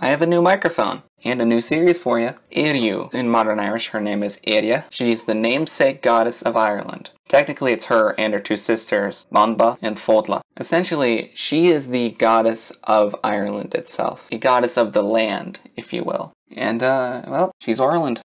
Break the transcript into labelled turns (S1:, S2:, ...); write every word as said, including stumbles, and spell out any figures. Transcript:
S1: I have a new microphone and a new series for you. Ériu. In modern Irish, her name is Ériu. She's the namesake goddess of Ireland. Technically, it's her and her two sisters, Monba and Fodla. Essentially, she is the goddess of Ireland itself. A goddess of the land, if you will. And, uh, well, she's Orland.